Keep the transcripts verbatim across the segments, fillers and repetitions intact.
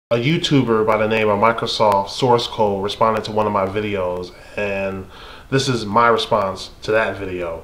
A YouTuber by the name of MicrosoftSourceCode responded to one of my videos, and this is my response to that video.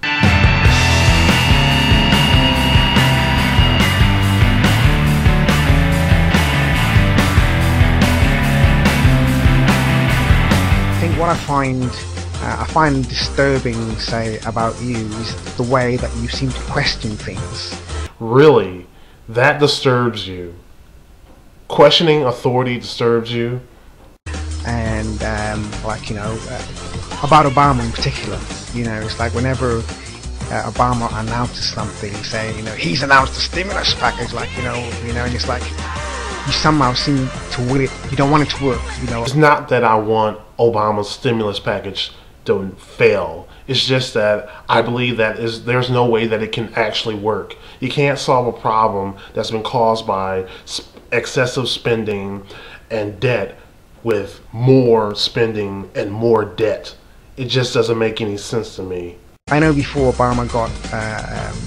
I think what I find uh, I find disturbing, say, about you is the way that you seem to question things. Really? That disturbs you? Questioning authority disturbs you? And um, like, you know, uh, about Obama in particular, you know, it's like whenever uh, Obama announces something, say, you know, he's announced a stimulus package, like, you know, you know, and it's like you somehow seem to will it, you don't want it to work, you know. It's not that I want Obama's stimulus package to fail. It's just that I believe that is there's no way that it can actually work. You can't solve a problem that's been caused by excessive spending and debt with more spending and more debt. It just doesn't make any sense to me. I know before Obama got uh, um,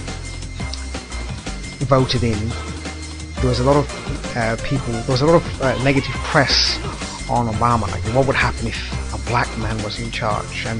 voted in, there was a lot of uh, people, there was a lot of uh, negative press on Obama, like what would happen if a black man was in charge. And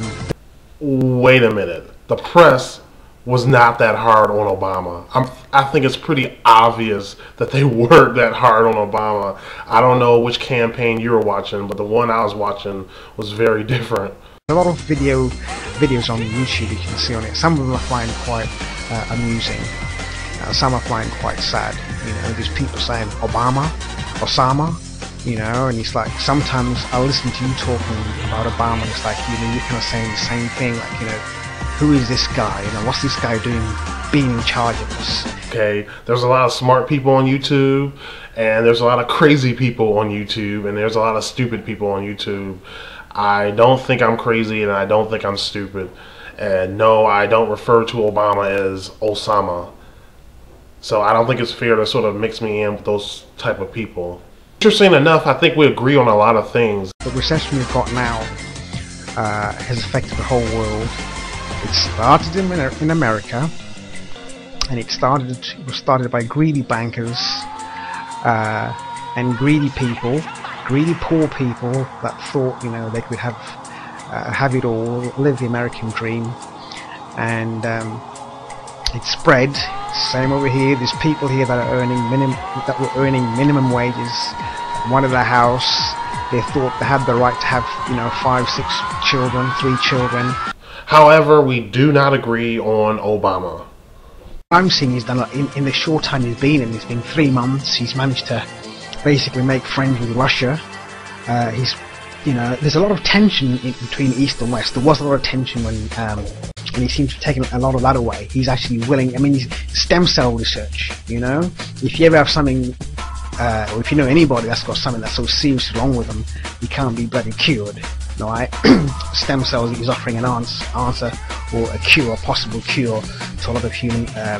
wait a minute, the press was not that hard on Obama. I'm, I think it's pretty obvious that they weren't that hard on Obama. I don't know which campaign you were watching, but the one I was watching was very different. A lot of video videos on YouTube you can see on it. Some of them I find quite uh, amusing. Uh, some I find quite sad. You know, there's people saying Obama, Osama, you know, and it's like sometimes I listen to you talking about Obama and it's like, you know, you're kind of saying the same thing, like, you know, who is this guy? You know, what's this guy doing being in charge of us? Okay, there's a lot of smart people on YouTube, and there's a lot of crazy people on YouTube, and there's a lot of stupid people on YouTube. I don't think I'm crazy, and I don't think I'm stupid. And no, I don't refer to Obama as Osama. So I don't think it's fair to sort of mix me in with those type of people. Interesting enough, I think we agree on a lot of things. The recession we've got now uh, has affected the whole world. It started in, in America, and it started it was started by greedy bankers uh, and greedy people, greedy poor people that thought, you know, they could have uh, have it all, live the American dream, and um, it spread. Same over here. There's people here that are earning minimum that were earning minimum wages, wanted a house. They thought they had the right to have, you know, five, six children, three children. However, we do not agree on Obama. What I'm seeing is that in, in the short time he's been in, it's been three months, he's managed to basically make friends with Russia. Uh, he's, you know, there's a lot of tension in between East and West. There was a lot of tension when, um, when he seems to have taken a lot of that away. He's actually willing, I mean, he's stem cell research, you know? If you ever have something, uh, or if you know anybody that's got something that's so seriously wrong with them, he can't be bloody cured. Right? Stem cells is offering an answer, answer or a cure, a possible cure to a lot of human um,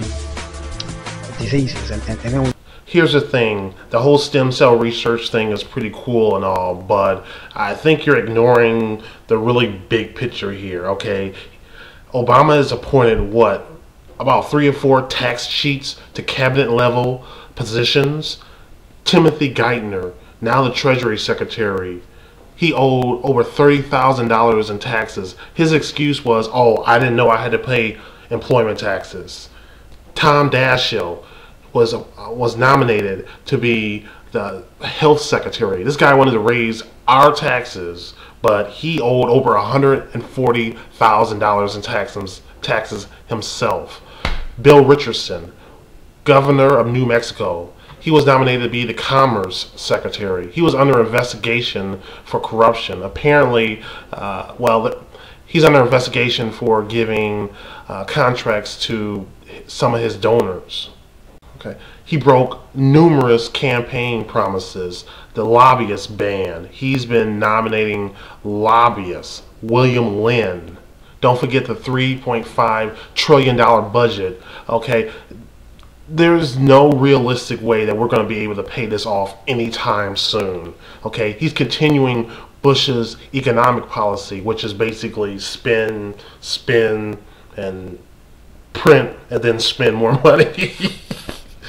diseases. And, and, and here's the thing: the whole stem cell research thing is pretty cool and all, but I think you're ignoring the really big picture here. Okay, Obama has appointed what, about three or four tax sheets to cabinet level positions. Timothy Giethner, now the Treasury Secretary, he owed over thirty thousand dollars in taxes. His excuse was, oh, I didn't know I had to pay employment taxes. Tom Daschle was, uh, was nominated to be the health secretary. This guy wanted to raise our taxes, but he owed over one hundred forty thousand dollars in taxes, taxes himself. Bill Richardson, governor of New Mexico, he was nominated to be the Commerce Secretary. He was under investigation for corruption. Apparently, uh, well, he's under investigation for giving uh, contracts to some of his donors. Okay, he broke numerous campaign promises. The lobbyist ban. He's been nominating lobbyists. William Lynn. Don't forget the three point five trillion dollar budget. Okay. There's no realistic way that we're going to be able to pay this off anytime soon. Okay, he's continuing Bush's economic policy, which is basically spend, spend, and print, and then spend more money.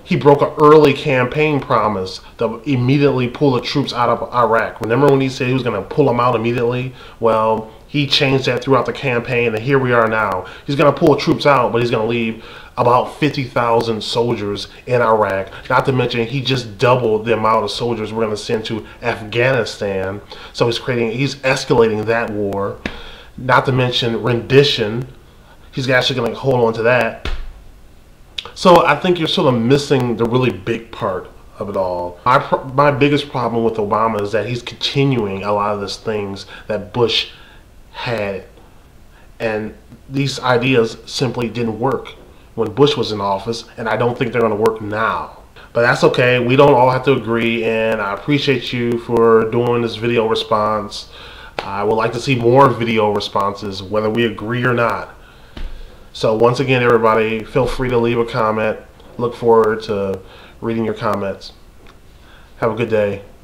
He broke an early campaign promise to immediately pull the troops out of Iraq. Remember when he said he was going to pull them out immediately? Well, he changed that throughout the campaign, and here we are now. He's going to pull troops out, but he's going to leave about fifty thousand soldiers in Iraq. Not to mention, he just doubled the amount of soldiers we're going to send to Afghanistan. So he's creating, he's escalating that war. Not to mention rendition. He's actually going to hold on to that. So I think you're sort of missing the really big part of it all. My, my biggest problem with Obama is that he's continuing a lot of these things that Bush had. And these ideas simply didn't work when Bush was in office, and I don't think they're going to work now. But that's okay. We don't all have to agree, and I appreciate you for doing this video response. I would like to see more video responses, whether we agree or not. So once again, everybody, feel free to leave a comment. Look forward to reading your comments. Have a good day.